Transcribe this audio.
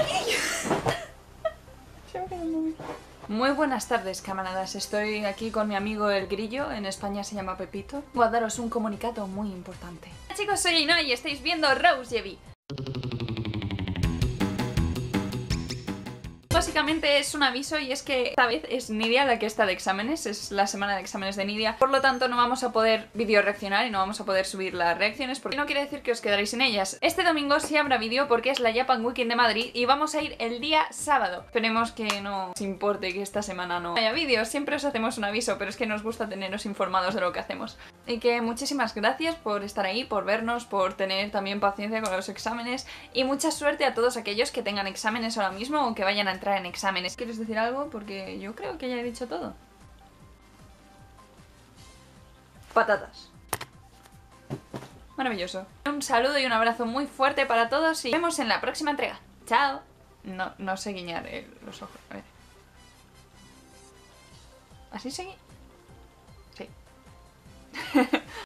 Muy buenas tardes, camaradas. Estoy aquí con mi amigo el Grillo, en España se llama Pepito. Voy a daros un comunicado muy importante. Hola chicos, soy Ainhoa y estáis viendo Rose. Básicamente es un aviso y es que esta vez es Nidia la que está de exámenes, es la semana de exámenes de Nidia, por lo tanto no vamos a poder video reaccionar y no vamos a poder subir las reacciones porque no quiere decir que os quedaréis sin ellas. Este domingo sí habrá vídeo porque es la Japan Weekend de Madrid y vamos a ir el día sábado. Esperemos que no os importe que esta semana no haya vídeos, siempre os hacemos un aviso, pero es que nos gusta teneros informados de lo que hacemos. Y que muchísimas gracias por estar ahí, por vernos, por tener también paciencia con los exámenes y mucha suerte a todos aquellos que tengan exámenes ahora mismo o que vayan a entrar en exámenes. ¿Quieres decir algo? Porque yo creo que ya he dicho todo. Patatas. Maravilloso. Un saludo y un abrazo muy fuerte para todos y nos vemos en la próxima entrega. ¡Chao! No sé guiñar los ojos. A ver. ¿Así seguí? Sí.